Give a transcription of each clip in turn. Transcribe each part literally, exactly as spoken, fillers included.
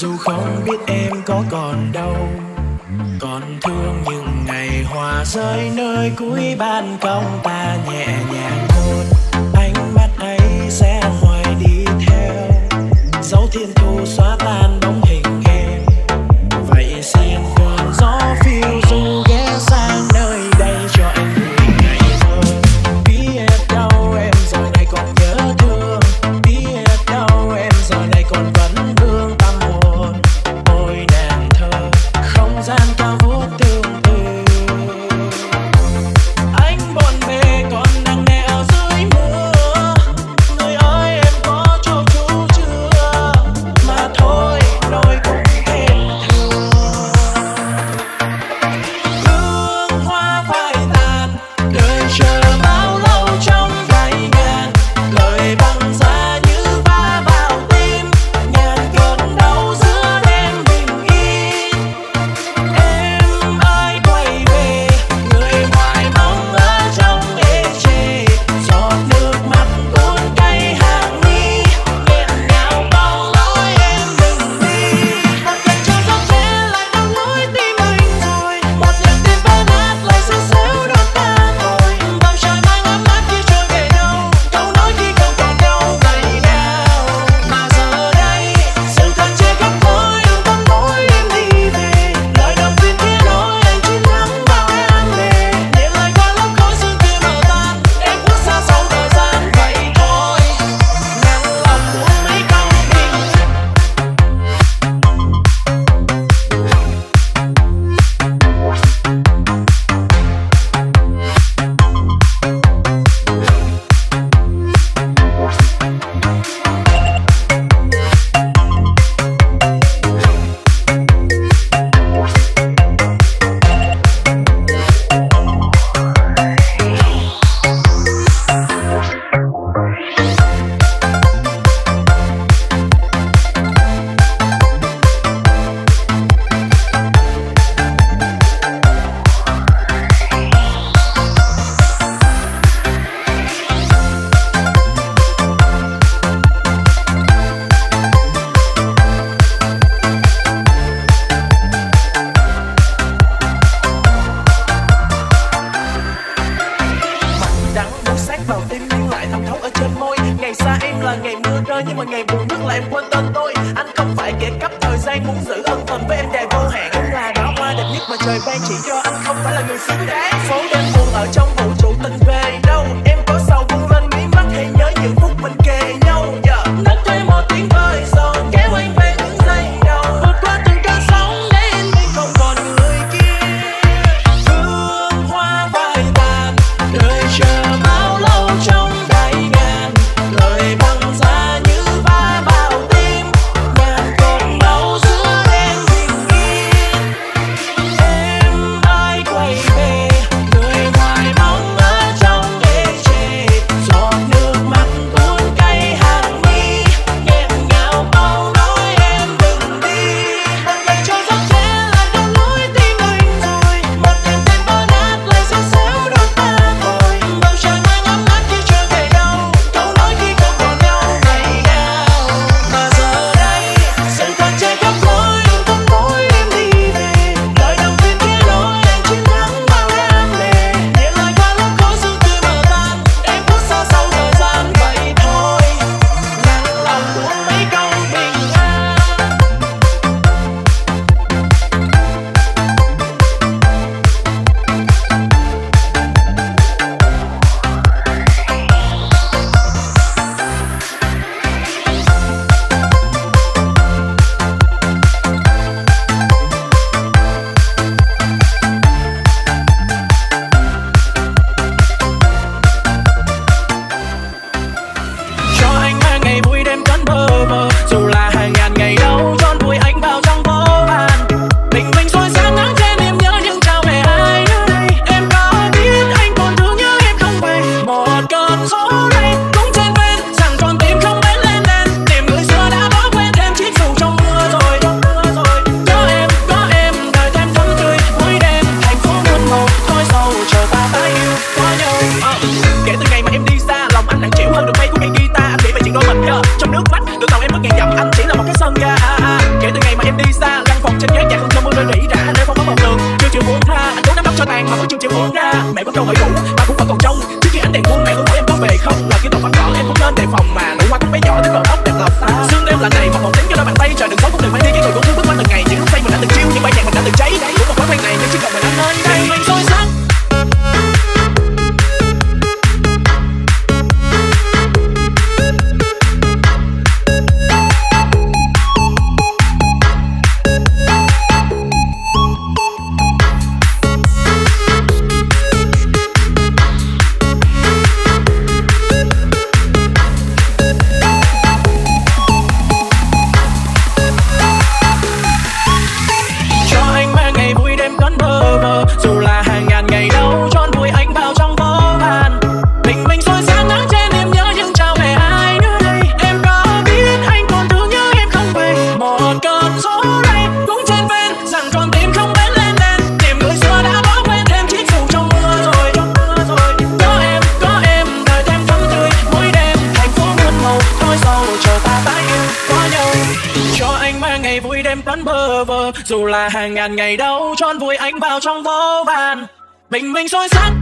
dù không biết em có còn đâu, còn thương những ngày hoa rơi nơi cuối ban công. Ta nhẹ nhàng hôn, ánh mắt ấy sẽ hoài đi theo dấu thiên thu xóa tan bóng hình em. Vậy xin cơn gió phiêu du ghé sang nơi đây cho anh vui ngày thơ. Biết đâu em giờ này còn nhớ thương, biết đâu em giờ này còn vẫn vương tâm hồn. Ôi nàng thơ, không gian cao vút tương tư. Anh bộn bề còn nặng nề ở dưới mưa. Người ơi em có châu chú chưa? Mà thôi nỗi cũng thêm thương. Hương hoa phai tàn, đời chờ bao lâu trong gầy ngàn. Lời băng giá như va vào tim, ngàn cơn đau giữa đêm bình yên. Em ơi quay về, người hoài mong ở trong ê chề. Giọt nước mắt cuốn cay hàng mi, nghẹn ngào bao lối em đừng đi. Một lần cho gió che lại đau lối tim anh rồi, một lần tim vỡ nát lại rơi xéo đôi ta thôi. Bầu trời mang ấm áp khi trôi về đâu, câu nói khi không còn đâu vậy nào. Mà giờ đây sự thật che khắp môi đường tâm mối em đi về. Lời động viên kia nói anh chỉ lắng bao an lệ, nhẹ lời qua lớp khói sương kia mờ tan. Em bước xa sau thời gian vậy thôi, ngàn lòng muốn mấy câu bình. Đắng buốt sát vào tim nhưng lại thẩm thấu ở trên môi. Ngày xa em là ngày mưa rơi, nhưng mà ngày buồn nước là em quên tên tôi. Anh không phải kẻ cắp thời gian, muốn giữ ân tình với em dài vô hạn. Em là đóa hoa đẹp nhất mà trời ban, chỉ do anh không phải là người xứng đáng. Phố đêm buồn ở trong vũ trụ tình về đâu, em có sầu buông lên mí mắt hay nhớ những phút mình kề nhau. Yeah. Nắng thuê một tiếng vơi rồi kéo anh về những giây đầu, vượt qua từng cơn sóng để em biết không còn người kia. Hương hoa phai tàn, đời chờ bao lâu trong gầy ngàn. Lời băng giá như va vào tim, ngàn cơn đau giữa đêm bình yên. Em ơi quay về, người cho tàn mà vẫn chưa chịu buông ra. Mẹ vẫn câu hỏi cũ mà cũng vẫn còn trông. Trước khi ánh đèn buông mẹ luôn hỏi em có về không. Là khi tôi phản cỏ em cũng nên đề phòng mà nụ hoa cũng bé nhỏ tới còn ốc đẹp lọc. Xương đêm là này mà còn tính cho đôi bàn tay trời đừng xấu cũng đừng phải đi cái người cũng thương bước qua từng ngày. Những lúc say mình đã từng chiêu những bài nhạc mình đã từng cháy. Cũng một khói quen này nhưng chỉ cần mình anh nơi đây mình soi sắc. Dù là hàng ngàn ngày đâu tròn vùi anh vào trong vô vàn. Bình minh soi sáng nắng trên em nhớ nhưng chào về ai nữa đây. Em có biết anh còn thương nhớ em không về. Một cơn gió đây cũng trên ven rằng con tim không bén lên đèn. Tìm người xưa đã bỏ quên thêm chiếc dù trong mưa rồi. Có em, có em đời thêm thắm tươi. Mỗi đêm thành phố muôn màu thôi sau chờ ta tái yêu có nhau. Cho anh mang ngày vui đêm vẫn bơ vơ. Dù là hàng ngàn ngày đâu tròn vùi anh vào trong vô vàn. Bình minh soi sáng.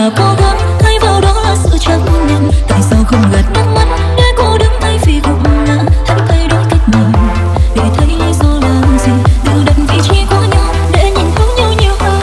là cố gắng, thay vào đó là sự chấp nhận. Tại sao không gạt nước mắt để cô đứng thay vì gục ngã? Hãy thay đổi cách nhìn để thấy lý do là gì, tự đặt vị trí của nhau để nhìn thấu nhau nhiều hơn.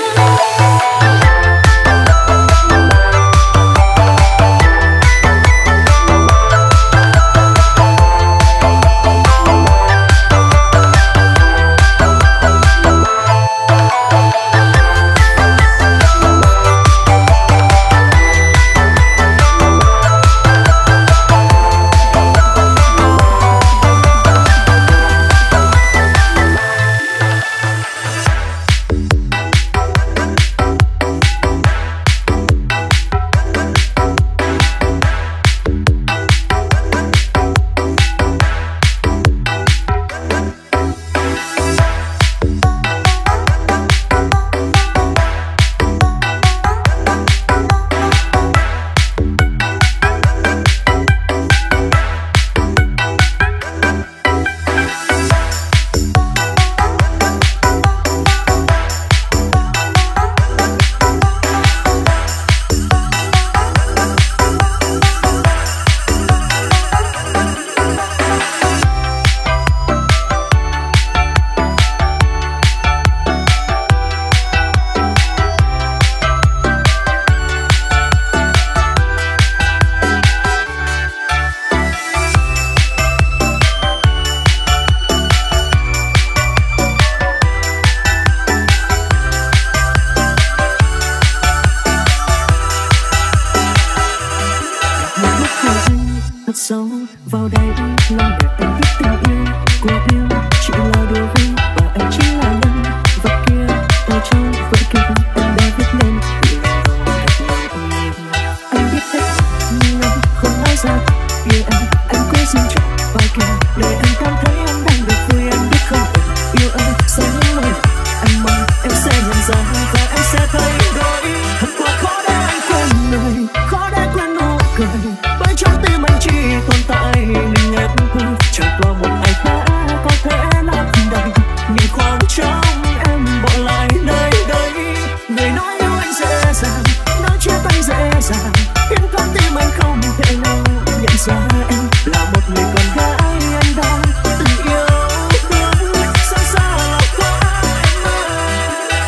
Sâu vào đây lòng để anh biết tình yêu của yêu chỉ là đùa vui và anh chỉ là nhân vật kia ở trong vở kịch anh đã viết nên từ lần đầu gặp nhau. Anh biết hết nhưng anh không nói ra yêu anh anh cố xin cho vài kia để anh cảm thấy anh đang được vui. Anh biết không yêu anh sẽ những lời anh mong em sẽ nhận ra và em sẽ thay đổi. Thật quá khó để anh quên người, khó để quên nụ cười bởi trong tim anh chỉ tồn tại mình ép cô chẳng qua một ai khác có thể làm đầy những khoảng trống em bỏ lại nơi đây. Người nói yêu anh dễ dàng, nói chia tay dễ dàng, khiến con tim anh không thể nào nhận ra em là một người con gái anh đang từng yêu thương. Sao xa là quá em ơi.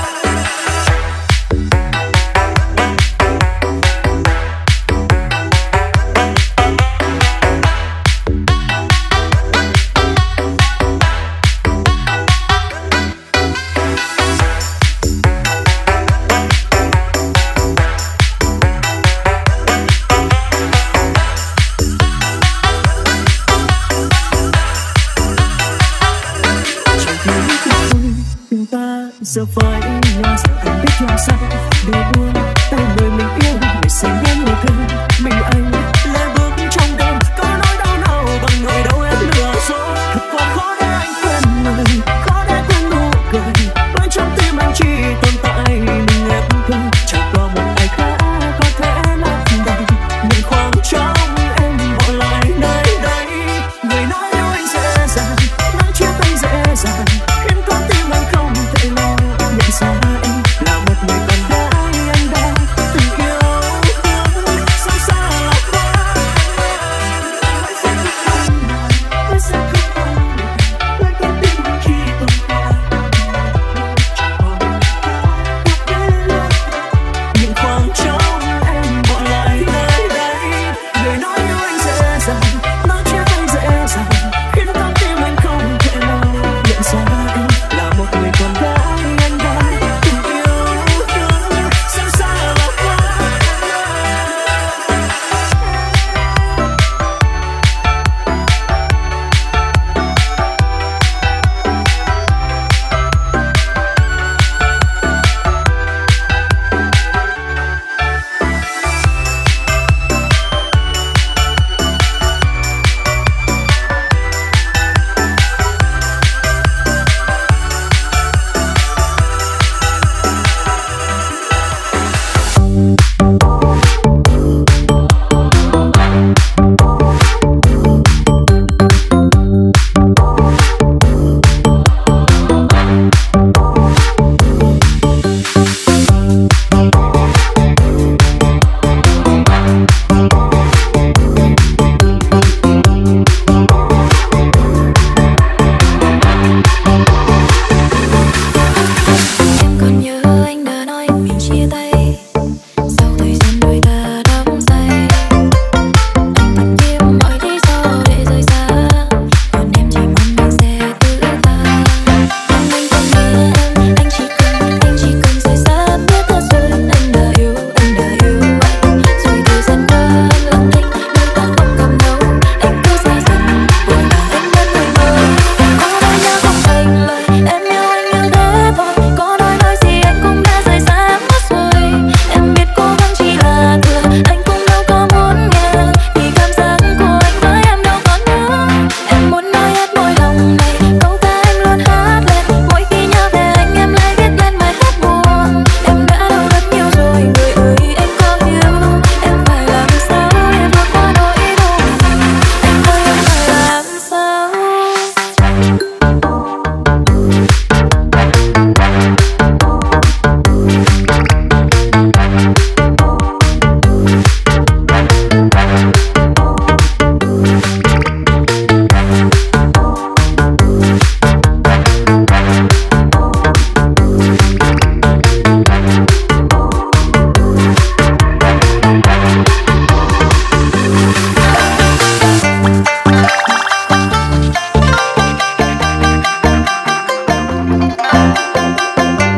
Giờ phải nhớ rằng anh biết làm sao để buông tay người mình yêu để say đến người thương mình. Anh lê bước trong đêm có nỗi đau nào bằng nỗi đau em lừa dối. Thật quá khó để anh quên người, khó để quên nụ cười bởi trong tim anh chỉ tồn tại mình ép cô chẳng qua một ai khác có thể làm đầy những khoảng trống em bỏ lại nơi đây. Người nói yêu anh dễ dàng, nói chia tay dễ dàng, khiến con tim anh không thể nào nhận ra em là một người con gái anh đã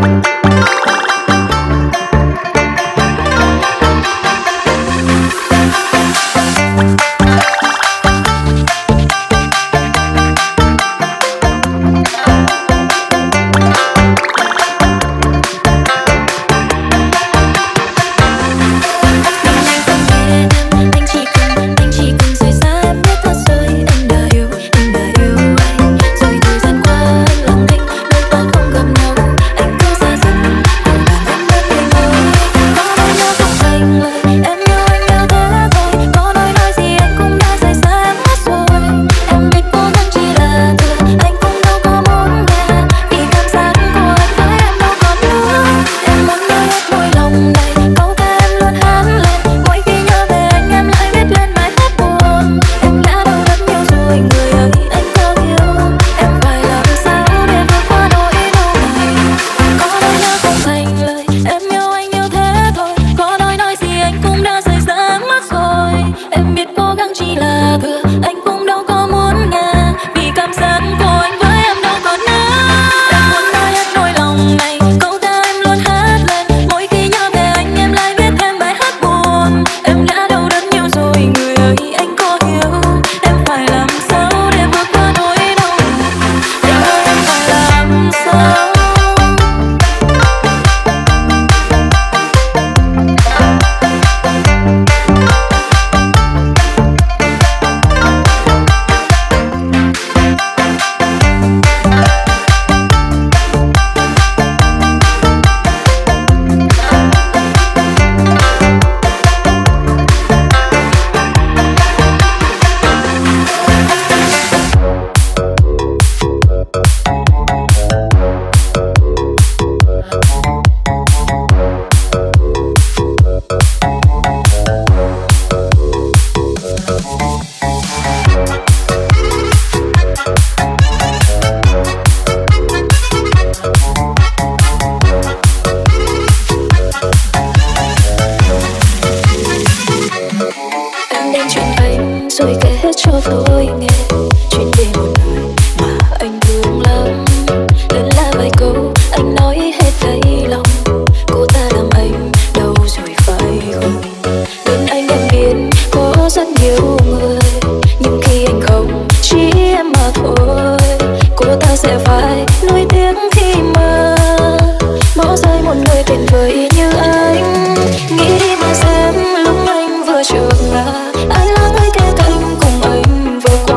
Ai là người kề cạnh cùng anh vừa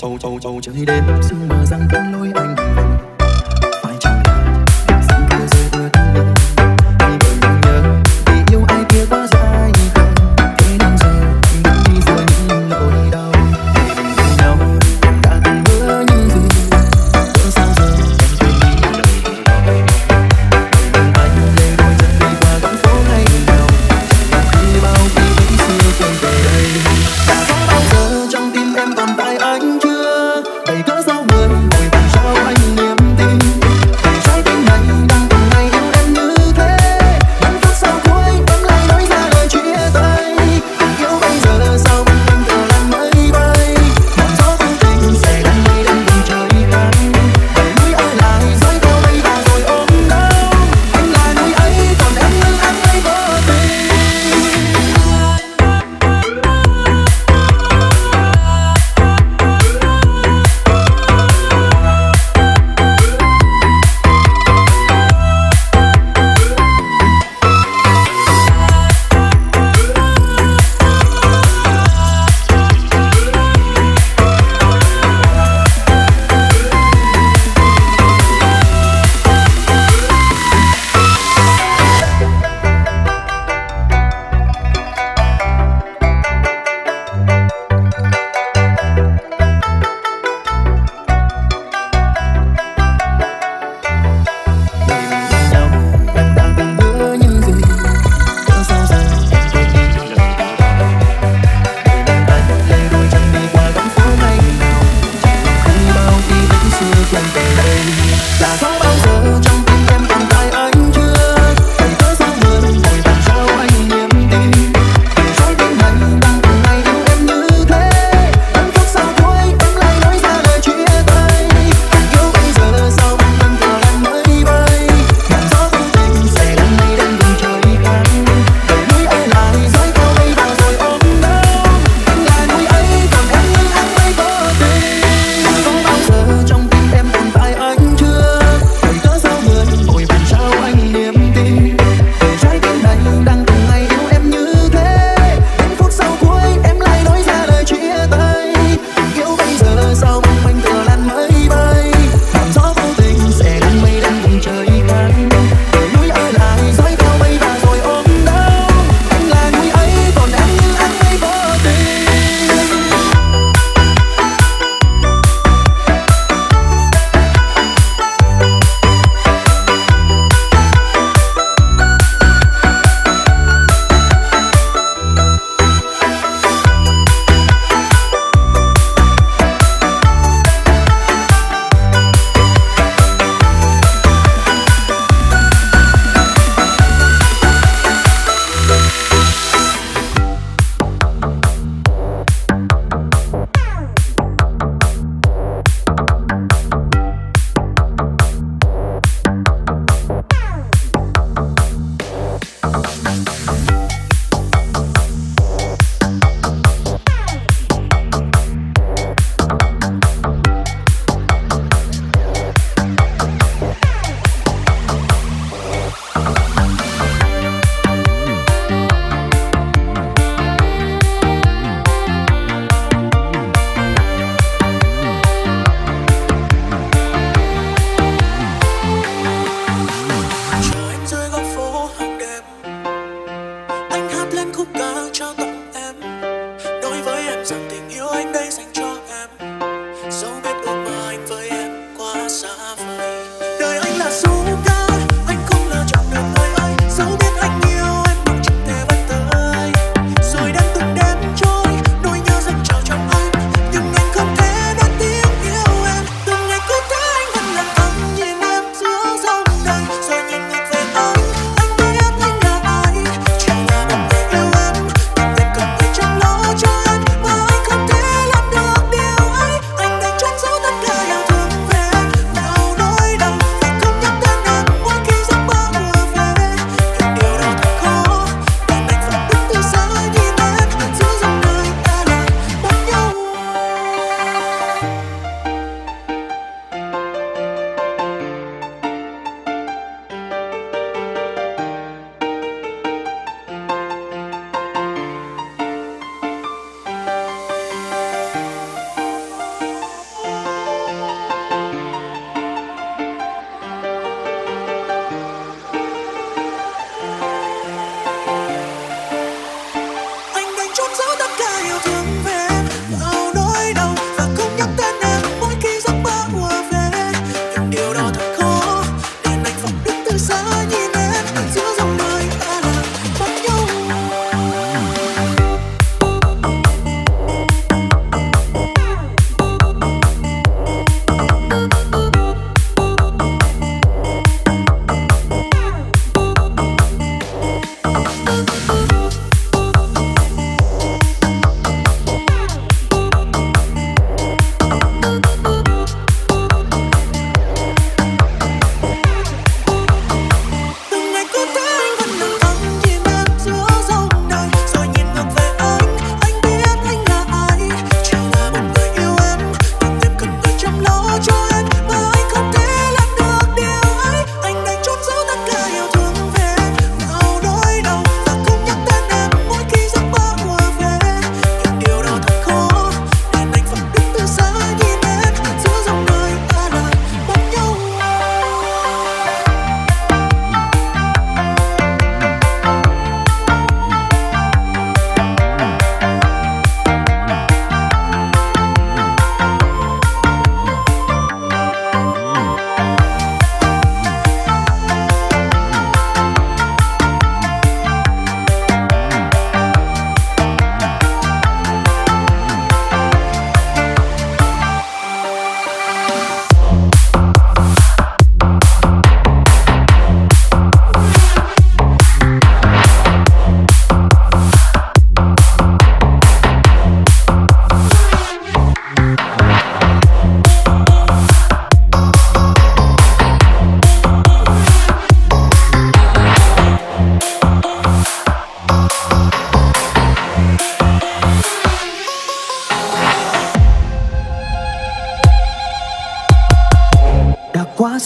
trâu trâu trâu trời đêm sương mờ rằng vẫn lối anh vòng phải chăng là sương kia rơi vừa tan mơ anh vẫn nhung nhớ vì yêu ai kia quá dài không thế nên giờ anh vẫn đi giữa những nỗi đau để mình cùng nhau em đã từng hứa như gì cỡ sao giờ em quên đi lời đời mình anh lê đôi chân đi qua góc phố ngày nào và khi bao khi vẫn xưa quay về đây đã có bao giờ trong tim em tồn tại anh chưa vậy cớ sao người vội vàng sao anh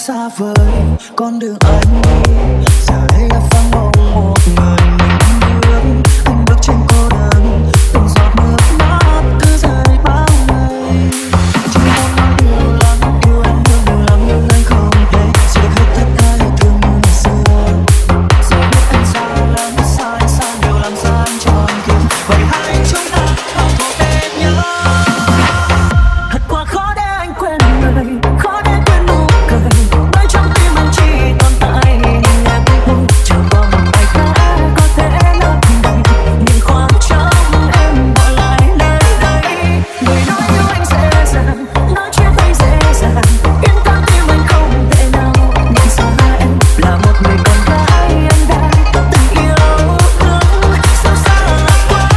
xa vời con đường anh đi, giờ đây đã vắng bóng một người mình bước. Anh bước trên cô đơn, từng giọt nước mắt cứ rơi bao ngày. Chỉ muốn nói nhiều lắm, yêu anh nhiều nhiều lắm nhưng anh không thể sẽ được hết tất cả yêu thương như ngày xưa. Giờ biết anh sai lắm, sai sai điều làm sao anh cho anh kia. Vậy hai chúng ta không thuộc tên nhau. Thật quá khó để anh quên người, khó để quên nụ cười. Nơi trong tim anh chỉ tồn tại niềm em thôi. Chẳng có một ai khác có thể lấp đầy những khoảng trống em bỏ lại nơi đây. Người nói yêu anh dễ dàng, nói chia tay dễ dàng, yên con tim anh không thể nào nhận ra em là một người con gái anh đã từng yêu thương. Sao xa là quá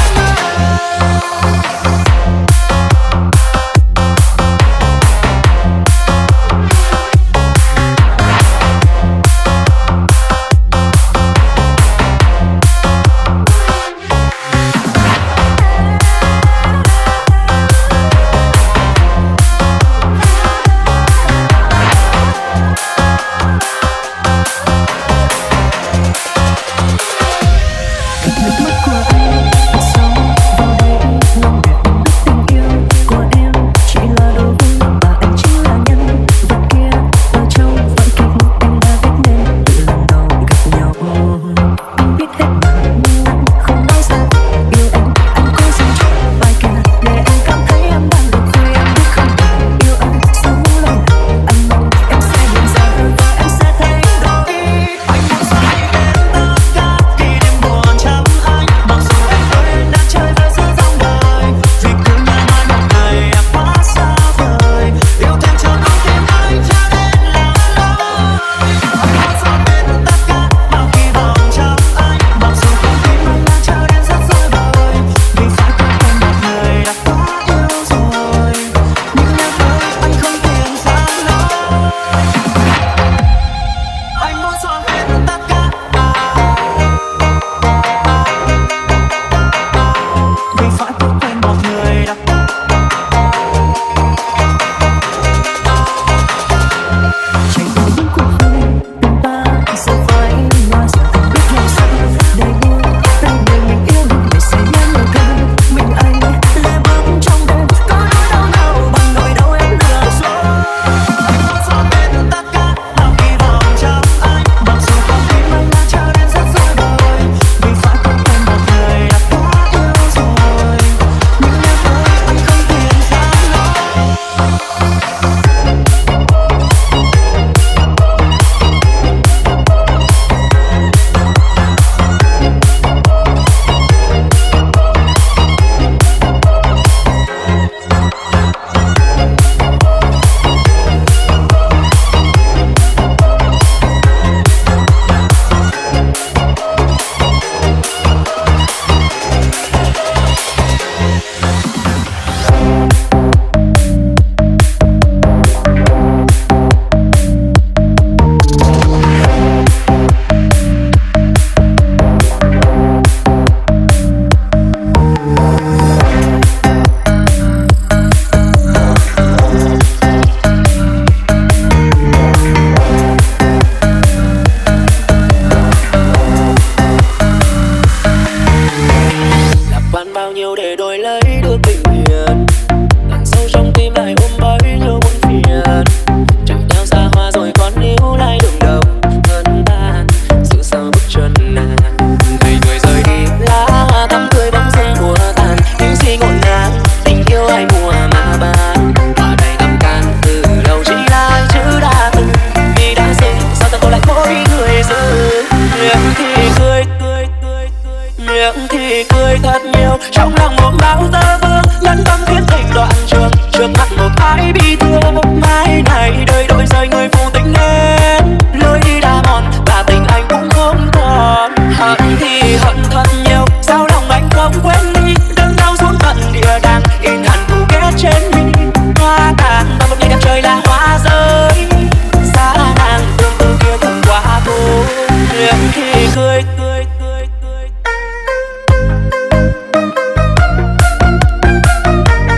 nước mắt của anh đã sống vào đây. Lòng để anh biết tình yêu của em chỉ là đùa vui và anh chính là nhân vật kia ở trong vở kịch em đã viết nên từ lần đầu gặp nhau. Anh biết hết mà nhưng anh không nói ra yêu em. Anh cố dành cho vài kẻ để anh cảm thấy em đang được vui. Em biết không thể yêu anh sống lâu nào. Anh mong em sẽ nhìn ra và em sẽ thay đổi. Anh muốn xoay đến tất cả kỷ niệm buồn trong anh. Mặc dù em vẫn đang chơi với giữa dòng đời, vì cứ nhớ mãi một người đã quá xa vời. Yêu thêm cho con tim anh cho đến là lối. Anh muốn dọn đến tất cả bao kỳ vọng trong anh. Mặc dù con tim anh đang chờ đến rất dối bời, vì phải có thêm một người đã quá yêu rồi. Nhưng em ơi anh không tìm ra lối. Anh muốn dọn hết tất cả vì phải có thêm một người đã chạy vào những cuộc vui tình ta giờ phải mà giờ anh biết lòng sao đầy buồn tay người mình yêu để xây nên một căn mình anh lê bước trong đêm có nỗi đau nào bằng nỗi đau em lừa dối. Anh muốn dọn hết tất cả bao kỳ vọng trong anh. Mặc dù con tim anh đã chờ đến rất dối bời, vì phải có thêm một người đã quá yêu rồi. Nhưng em ơi anh không tìm ra lối. Lạc quan bao nhiêu để đổi lấy được bình yên, đằng sâu trong tim lại ôm bấy nhiêu muộn phiền. Chẳng theo xa hoa rồi còn níu lại đường đầu thân tan, sự sao bước chân nàng. Người người rời đi lá thắm tươi bóng rơi mùa tàn, những gì ngổn ngang tình yêu ai mùa mà bàn. Ở đây ngầm can từ đầu chỉ là chữ đã từng, vì đã dừng sao ta tôi lại cố đi người dừng. Miệng thì cười tươi tươi tươi, miệng thì cười thật nhiều, trong lòng một bao tơ vương lẫn tâm khiến tình đoạn trường. Trước mặt một ai bị thương, mai này đời đổi rời người phụ tình nên lối đi đã mòn và tình anh cũng không còn. Hận thì hận thật nhiều, sao lòng anh không quên đi, đớn đau xuống tận địa đàng in hẳn thù ghét trên mi. Hoa tàn và một ngày đẹp trời là hoa rơi, xa nàng tương tư kia cũng quá thôi. Miệng thì cười tươi tươi tươi.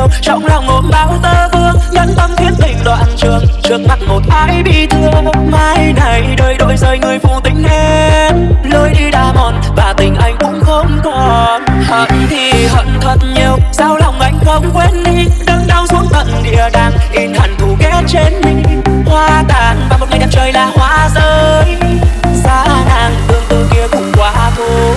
trong lòng ôm bao tơ vương, nhân tâm khiến tình đoạn trường, trước mặt một ai bị thương. Mai này đời đổi rời người phụ tình em, lối đi đã mòn và tình anh cũng không còn. Hận thì hận thật nhiều, sao lòng anh không quên đi, đớn đau xuống tận địa đàng, in hẳn thù ghét trên mi. Hoa tàn và một ngày đẹp trời là hoa rơi, xa nàng tương tư kia cũng quá thôi.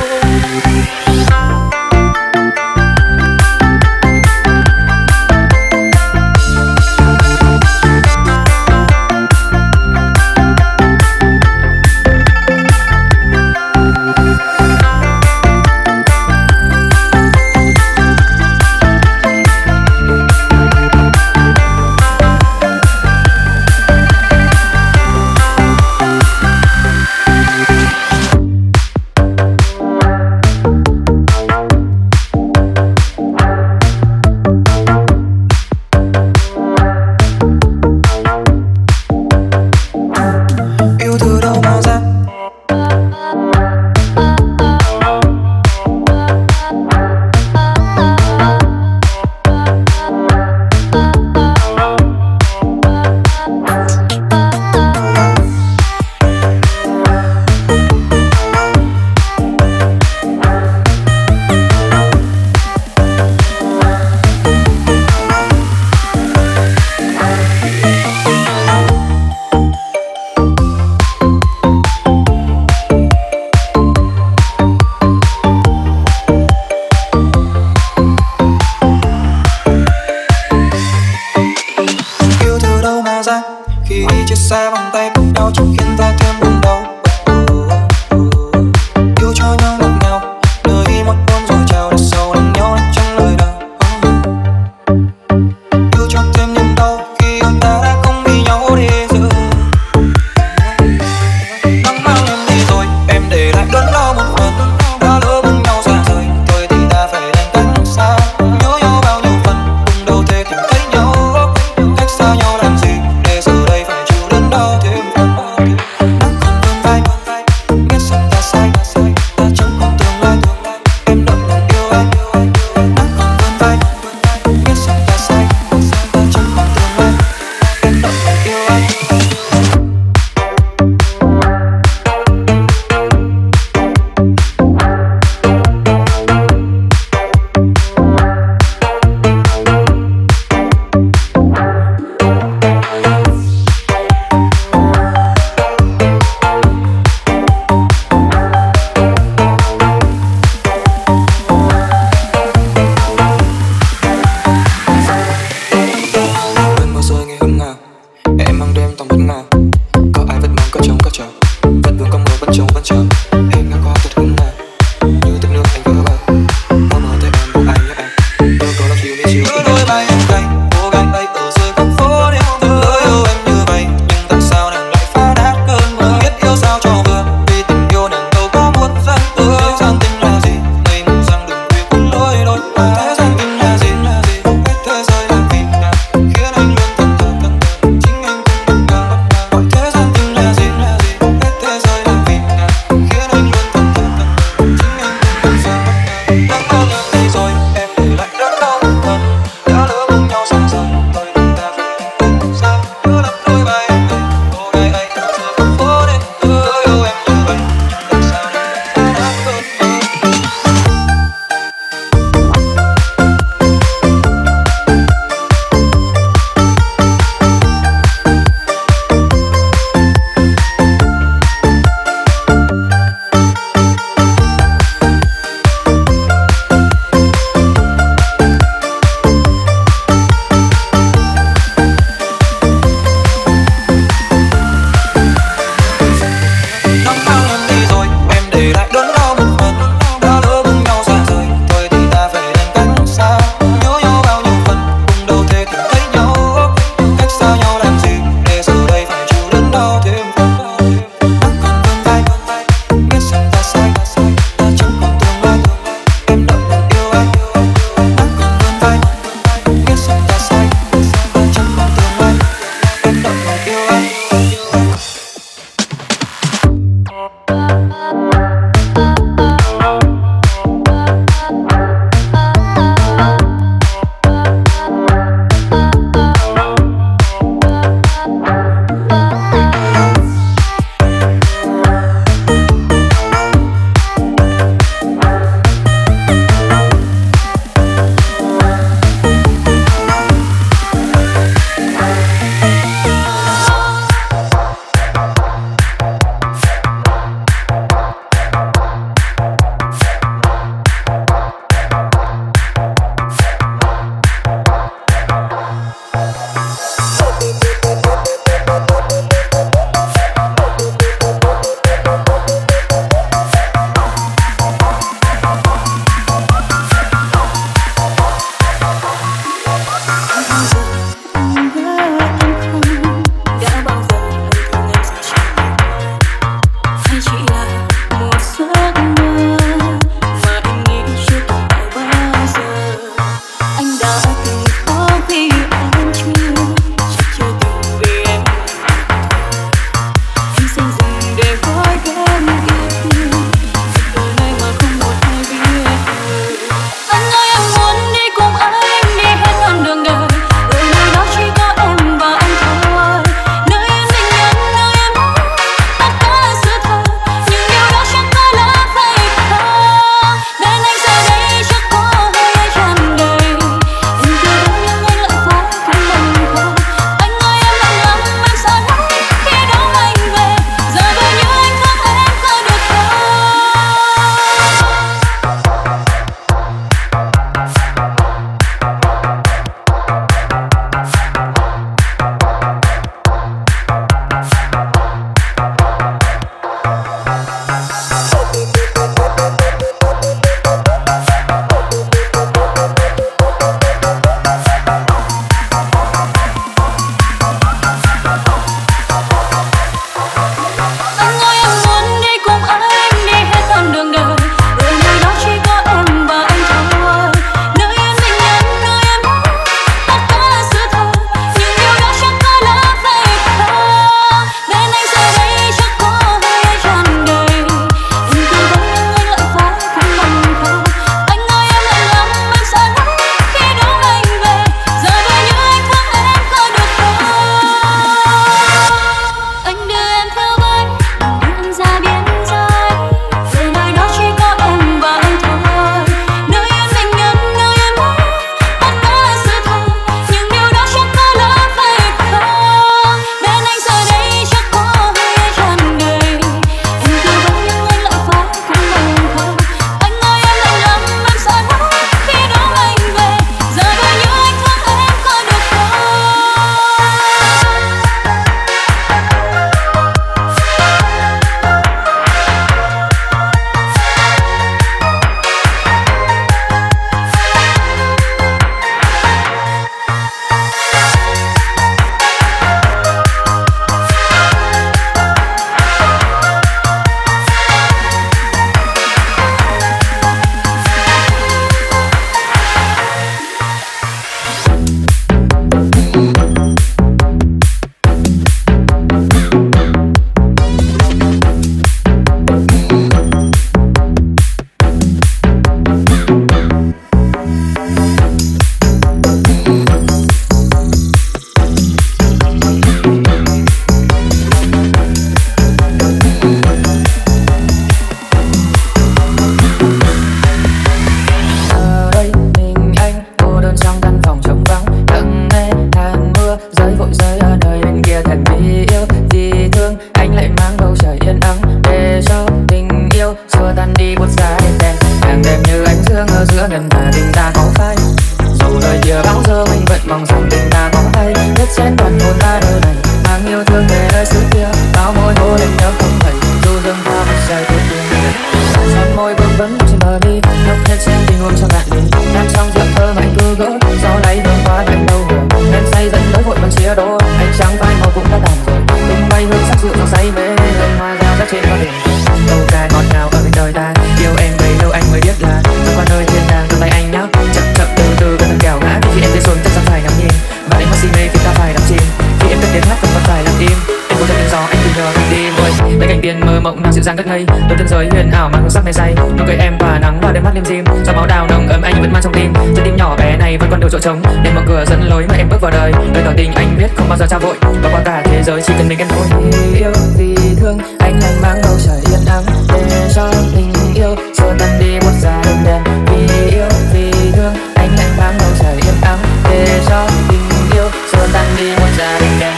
yêu xua tan đi buốt giá đêm đen. Càng đêm như ánh dương ở giữa ngân hà tình ta có phai. Dù đời chia bão giờ mình vẫn mong rằng tình ta có hay. Đất chén toàn hồn ta đời này mang yêu thương về nơi xứ kia. Bao môi hôn em nhớ không thấy dù dưng ta một giây cuối cùng. Son môi vương vấn trên bờ mi nhóc hết xem tình huống cho bạn đi. Nam trong rượu thơ mạnh cứ gỡ gió lấy đường qua lạnh đâu hồ. Em say dẫn lối vội bằng chia đôi anh trắng vai màu cũng đã tàn rồi. Tung bay hương sắc rượu trong say mê hương hoa ra rắc trên con đường. Câu ca ngọt ngào ở bên đời ta yêu em bấy lâu anh mới biết là tôi qua nơi thiên đàng đôi tay anh nhá. Chậm chậm từ từ gần kẻo ngã khi em thấy xuân chắc chắn phải nằm nhìn. Và anh mất si mê khi ta phải nằm chìm. Khi em cất tiếng hát vẫn còn phải làm im. Em cố theo tiếng gió anh tìm nhờ anh đi vơi. Lấy cảnh tiên mơ mộng nào dịu dàng cất ngây. Đôi chân giới huyền ảo mang hương sắc mê say. Nụ cười em tỏa nắng và đôi mắt lim dim. Giọt máu đào nồng ấm anh vẫn mang trong tim. Trái tim nhỏ bé này vẫn còn đủ chỗ trống để mở cửa dẫn lối mà em bước vào đời. Lời tỏ tình anh biết không bao giờ trao vội. Và qua cả thế giới chỉ cần mình em thôi. Yêu vì thương anh hành mang bầu trời yên ắng để cho tình yêu xua tan đi buốt giá đêm đen. Vì yêu vì thương anh hành mang bầu trời yên ắng để cho tình yêu xua tan đi buốt giá đêm đen.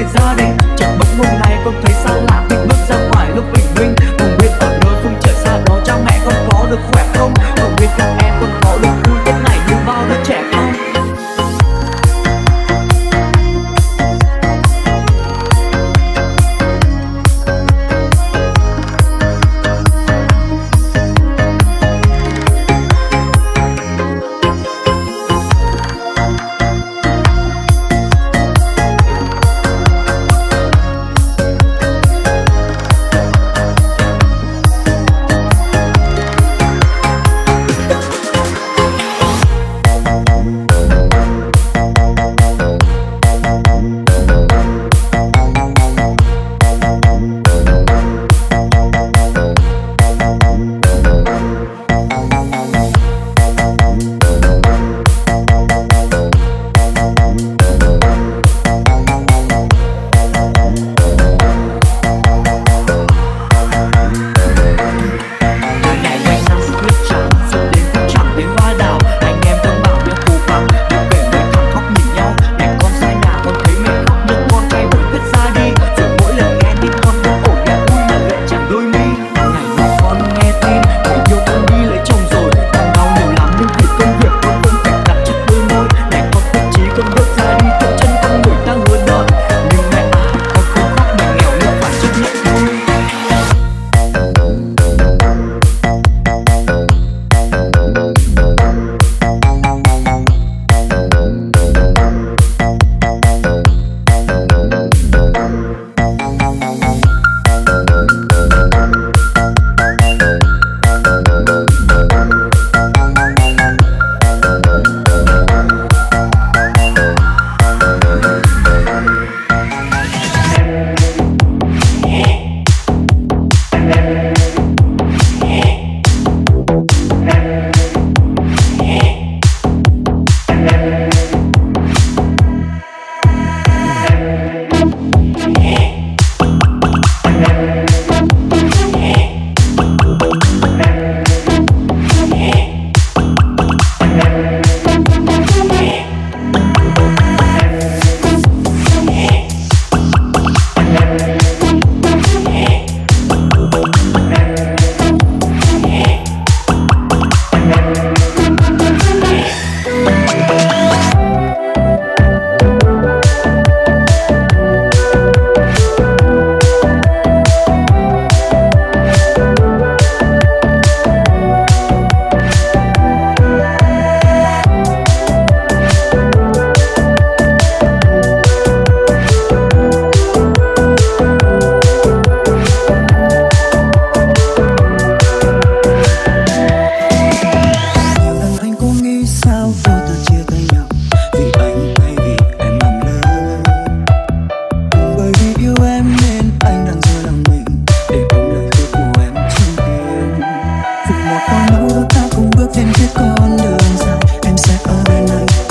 gia đình. Chẳng bỗng hôm nay con thấy xa lạ khi bước ra ngoài lúc bình minh. Không biết ở nơi phương trời xa đó cha mẹ con có được khỏe không, không biết các em con có được vui tết này như bao đứa trẻ không.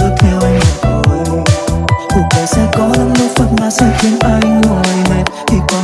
sẽ có lắm lúc phật mà sẽ khiến anh mỏi mệt. Thì